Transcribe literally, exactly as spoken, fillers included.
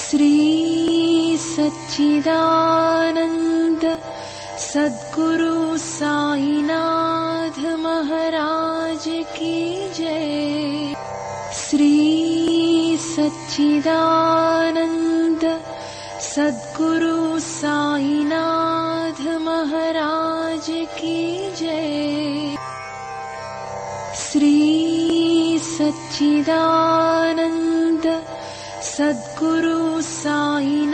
श्री सच्चिदानंद सद्गुरु साईनाथ महाराज की जय। श्री सच्चिदानंद सद्गुरु साईनाथ महाराज की जय। श्री सच्चिदानंद सद्गुरु साईनाथ